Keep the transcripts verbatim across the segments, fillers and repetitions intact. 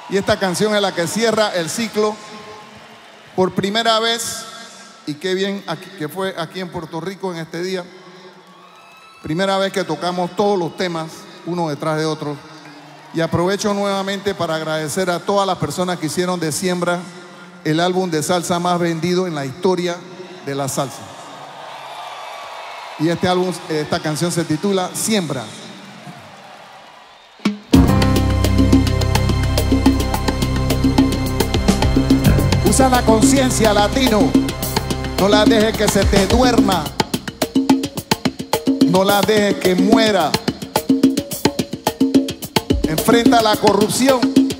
Y esta canción es la que cierra el ciclo por primera vez, y qué bien aquí, que fue aquí en Puerto Rico en este día. Primera vez que tocamos todos los temas, uno detrás de otro. Y aprovecho nuevamente para agradecer a todas las personas que hicieron de Siembra el álbum de salsa más vendido en la historia de la salsa. Y este álbum, esta canción se titula Siembra. Usa la conciencia, latino. No la dejes que se te duerma. No la dejes que muera. Enfrenta la corrupción.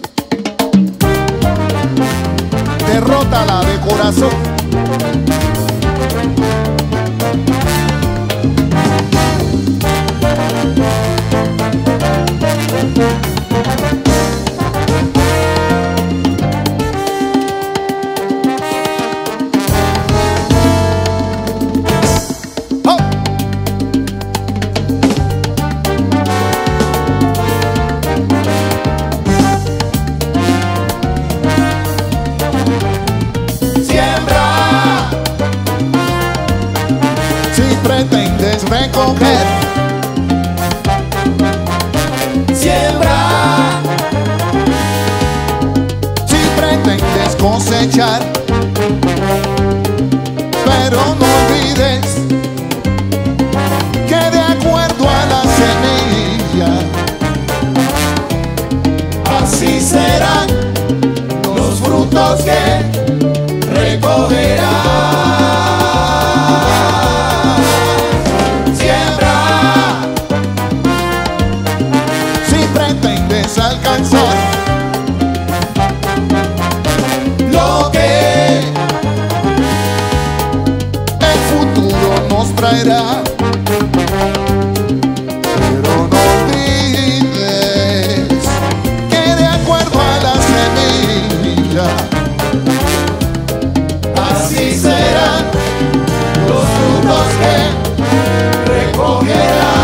Derrótala de corazón. Pretendes recoger, siembra. Si pretendes cosechar, pero no olvides que de acuerdo a la semilla, así serán los frutos que recogerás. Alcanzar lo que el futuro nos traerá, pero no olvides que de acuerdo a la semilla, así serán los frutos que recogerás.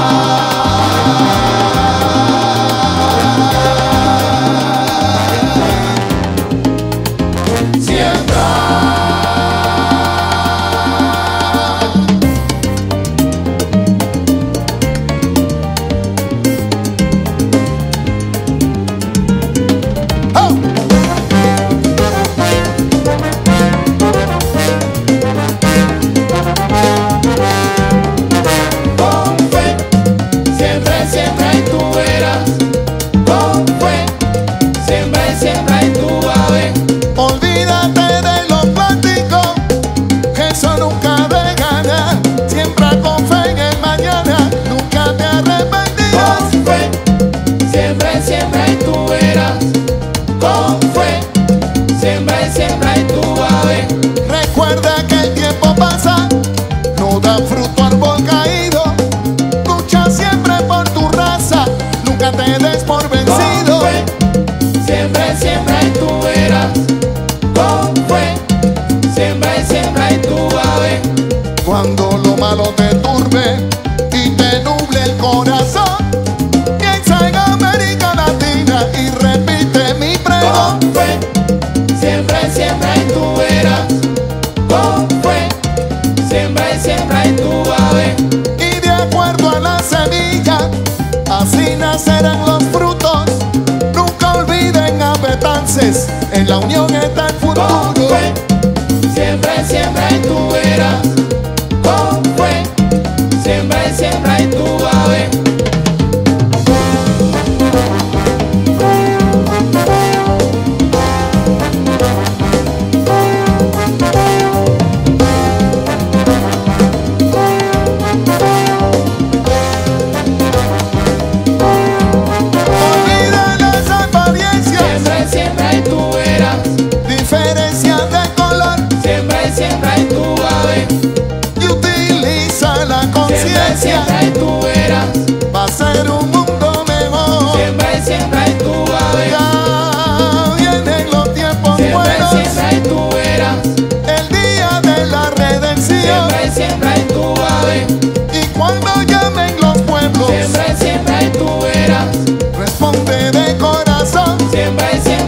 recuerda que el tiempo pasa, no da fruto árbol caído. Lucha siempre por tu raza, nunca te des por vencido. Con fe, siempre, siempre y tú verás. Con fe, siempre, siempre y tú vas a ver. Cuando lo malo te turbe y te nuble el corazón, piensa en América Latina y repite mi pregón. Con fe, siempre, siempre y tú verás. Con fe, siempre, siempre y tú vas a ver. Y de acuerdo a la semilla, así nacerán los frutos. Nunca olviden a Betances, en la unión está el futuro. Con fe, siempre, siempre y tú verás. Con fe, siempre, siempre y tú vas a ver. Olvida las apariencias, Siempre, siempre y tú verás. diferencias de color, Siempre, siempre y tú vas a ver. y utiliza la Siempre, conciencia siempre y tú verás. para hacer un mundo mejor. Siempre, siempre y tú vas a ver. Ya vienen los tiempos Siempre, buenos, siempre y tú verás. el día de la redención. Siempre, siempre y tú vas a ver. Y cuando llamen los pueblos, Siempre, siempre y tú verás. responde de corazón. Siempre, siempre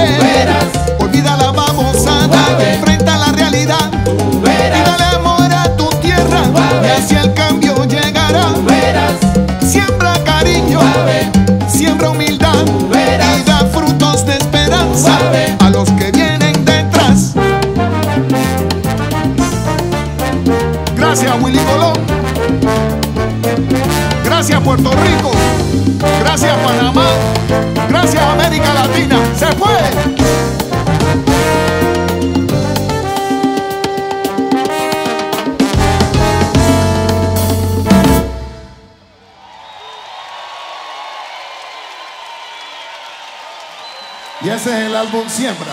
verás. Olvida la babosada, enfrenta la realidad. Y dale amor a tu tierra, y así el cambio llegará. Siembra cariño, siembra humildad, y da frutos de esperanza a los que vienen detrás. Gracias, Willy Colón. Gracias, Puerto Rico. Gracias, Panamá. Gracias, América Latina. ¡Se fue! Y ese es el álbum Siembra.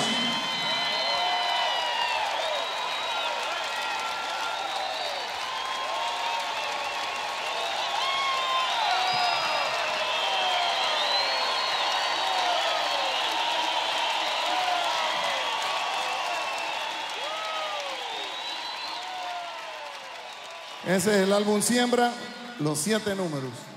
Ese es el álbum Siembra, los siete números.